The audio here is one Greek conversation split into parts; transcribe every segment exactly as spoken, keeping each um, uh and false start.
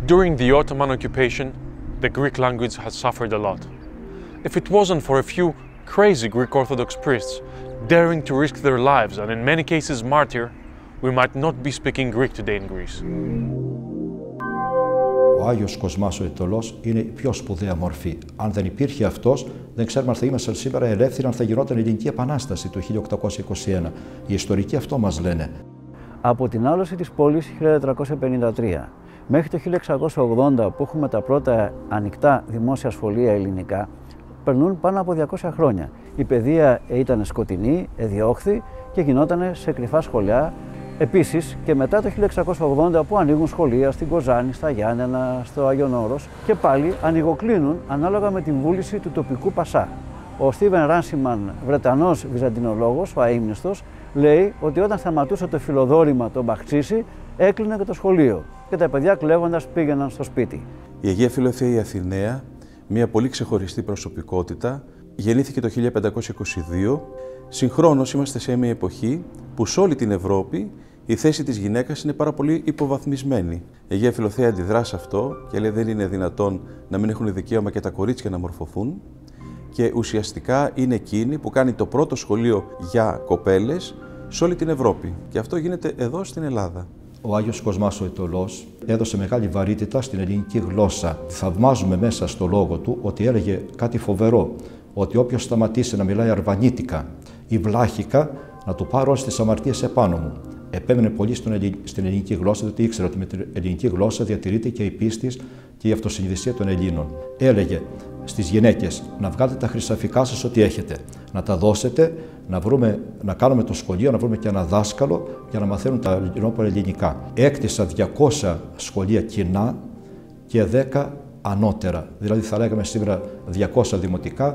During the Ottoman occupation, the Greek language has suffered a lot. If it wasn't for a few crazy Greek Orthodox priests daring to risk their lives and in many cases martyr, we might not be speaking Greek today in Greece. Ο Άγιος Κοσμάς ο Αιτωλός είναι η πιο σπουδαία μορφή. Αν δεν υπήρχε αυτός, δεν ξέρουμε αν θα ήμασταν σήμερα ελεύθεροι, αν θα γινόταν η Ελληνική Επανάσταση το χίλια οκτακόσια είκοσι ένα. Οι ιστορικοί αυτό μας λένε. Από την άλωση της πόλης χίλια τετρακόσια πενήντα τρία μέχρι το χίλια εξακόσια ογδόντα, που έχουμε τα πρώτα ανοιχτά δημόσια σχολεία ελληνικά, περνούν πάνω από διακόσια χρόνια. Η παιδεία ήταν σκοτεινή, εδιώχθη και γινόταν σε κρυφά σχολιά. Επίσης και μετά το χίλια εξακόσια ογδόντα, που ανοίγουν σχολεία στην Κοζάνη, στα Γιάννενα, στο Άγιον Όρος, και πάλι ανοιγοκλίνουν ανάλογα με την βούληση του τοπικού Πασά. Ο Στίβεν Ράνσιμαν, Βρετανός βυζαντινολόγος, ο αείμνηστος, λέει ότι όταν σταματούσε το φιλοδόρημα το Μπαχτσίσι, έκλεινε και το σχολείο και τα παιδιά κλαίγοντας πήγαιναν στο σπίτι. Η Αγία Φιλοθεία η Αθηναία, μια πολύ ξεχωριστή προσωπικότητα, γεννήθηκε το χίλια πεντακόσια είκοσι δύο. Συγχρόνως είμαστε σε μια εποχή που σε όλη την Ευρώπη η θέση της γυναίκας είναι πάρα πολύ υποβαθμισμένη. Η Αγία Φιλοθεία αντιδρά σε αυτό και λέει δεν είναι δυνατόν να μην έχουν δικαίωμα και τα κορίτσια να μορφωθούν, και ουσιαστικά είναι εκείνη που κάνει το πρώτο σχολείο για κοπέλες σε όλη την Ευρώπη. Και αυτό γίνεται εδώ στην Ελλάδα. Ο Άγιος Κοσμάς ο Αιτωλός έδωσε μεγάλη βαρύτητα στην ελληνική γλώσσα. Θαυμάζουμε μέσα στο λόγο του ότι έλεγε κάτι φοβερό, ότι όποιος σταματήσει να μιλάει αρβανίτικα ή βλάχικα, να του πάρω όλες τις αμαρτίες επάνω μου. Επέμενε πολύ στην ελληνική γλώσσα, διότι ήξερε ότι με την ελληνική γλώσσα διατηρείται και η πίστη και η αυτοσυνειδησία των Ελλήνων. Έλεγε στις γυναίκες να βγάλετε τα χρυσαφικά σας ό,τι έχετε, να τα δώσετε, να, βρούμε, να κάνουμε το σχολείο, να βρούμε και ένα δάσκαλο για να μαθαίνουν τα ελληνόπωρα ελληνικά. Έκτισα διακόσια σχολεία κοινά και δέκα ανώτερα, δηλαδή θα λέγαμε σήμερα διακόσια δημοτικά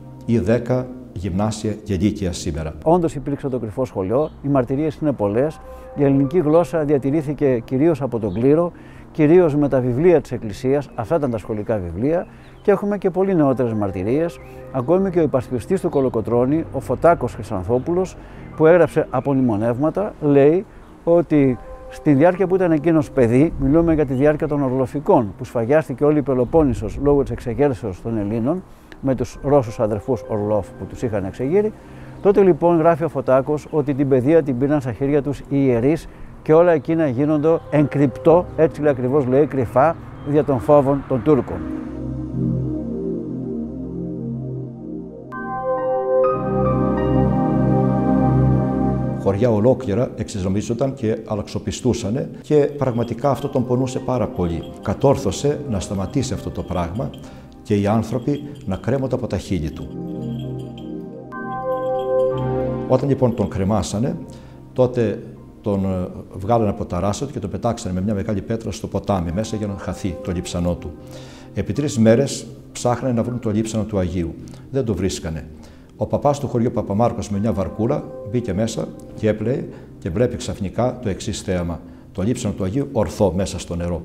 ή δέκα γυμνάσια και λύκεια σήμερα. Όντως υπήρξε το κρυφό σχολείο, οι μαρτυρίες είναι πολλές, η ελληνική γλώσσα διατηρήθηκε κυρίως από τον κλήρο, κυρίως με τα βιβλία της Εκκλησίας, αυτά ήταν τα σχολικά βιβλία, και έχουμε και πολύ νεότερες μαρτυρίες. Ακόμη και ο υπασπιστής του Κολοκοτρώνη, ο Φωτάκος Χρυσανθόπουλος, που έγραψε απομνημονεύματα, λέει ότι στη διάρκεια που ήταν εκείνος παιδί, μιλούμε για τη διάρκεια των Ορλοφικών, που σφαγιάστηκε όλη η Πελοπόννησος λόγω της εξεγέρσεως των Ελλήνων, με τους Ρώσους αδερφούς Ορλόφ που τους είχαν εξεγείρει. Τότε λοιπόν γράφει ο Φωτάκος ότι την παιδεία την πήραν στα χέρια τους οι ιερείς και όλα εκείνα γίνονται εγκρυπτό, έτσι λέει ακριβώς λέει, κρυφά, δια των φόβων των Τούρκων. Χωριά ολόκληρα εξεζομίζονταν και αλλαξοπιστούσαν και πραγματικά αυτό τον πονούσε πάρα πολύ. Κατόρθωσε να σταματήσει αυτό το πράγμα και οι άνθρωποι να κρέμονται από τα χείλη του. Όταν λοιπόν τον κρεμάσανε, τότε τον βγάλανε από τα ράσα του και τον πετάξανε με μια μεγάλη πέτρα στο ποτάμι μέσα για να χαθεί το λείψανό του. Επί τρεις μέρες ψάχνανε να βρουν το λείψανο του Αγίου. Δεν το βρίσκανε. Ο παπάς του χωριού Παπαμάρκος με μια βαρκούλα μπήκε μέσα και έπλεε και βλέπει ξαφνικά το εξής θέαμα. Το λείψανο του Αγίου ορθό μέσα στο νερό.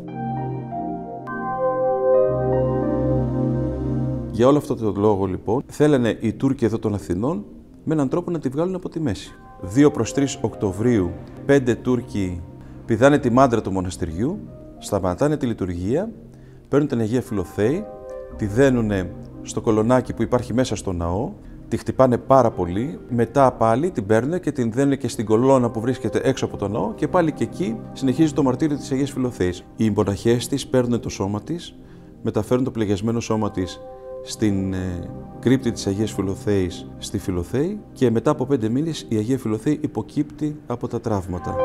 Για όλο αυτό τον λόγο λοιπόν θέλανε οι Τούρκοι εδώ των Αθηνών με έναν τρόπο να τη βγάλουν από τη μέση. δύο προς τρεις Οκτωβρίου πέντε Τούρκοι πηδάνε τη μάντρα του μοναστηριού, σταματάνε τη λειτουργία, παίρνουν την Αγία Φιλοθέη, τη δένουν στο κολονάκι που υπάρχει μέσα στο ναό, τη χτυπάνε πάρα πολύ, μετά πάλι την παίρνουν και την δένουν και στην κολόνα που βρίσκεται έξω από το ναό και πάλι και εκεί συνεχίζει το μαρτύριο της Αγίας Φιλοθέης. Οι μοναχές της παίρνουν το σώμα της, μεταφέρουν το πληγιασμένο σώμα της στην ε, κρύπτη της Αγίας Φιλοθέης στη Φιλοθέη και μετά από πέντε μήνες η Αγία Φιλοθέη υποκύπτει από τα τραύματα.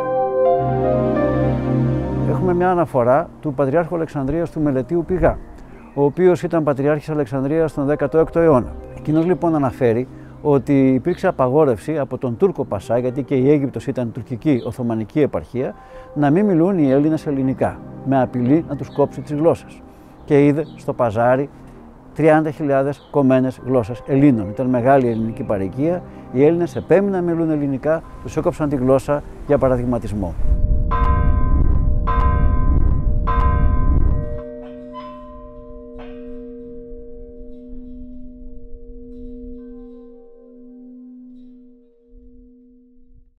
Έχουμε μια αναφορά του Πατριάρχου Αλεξανδρίας του Μελετίου Πηγά, ο οποίος ήταν Πατριάρχης Αλεξανδρίας τον δέκατο έκτο αιώνα. Εκείνος λοιπόν αναφέρει ότι υπήρξε απαγόρευση από τον Τούρκο Πασά, γιατί και η Αίγυπτος ήταν τουρκική Οθωμανική επαρχία, να μην μιλούν οι Έλληνες ελληνικά, με απειλή να τους κόψει τις γλώσσες. Και είδε στο παζάρι τριάντα χιλιάδες κομμένες γλώσσες Ελλήνων. Ήταν μεγάλη ελληνική παροικία. Οι Έλληνες επέμειναν να μιλούν ελληνικά, τους έκοψαν τη γλώσσα για παραδειγματισμό.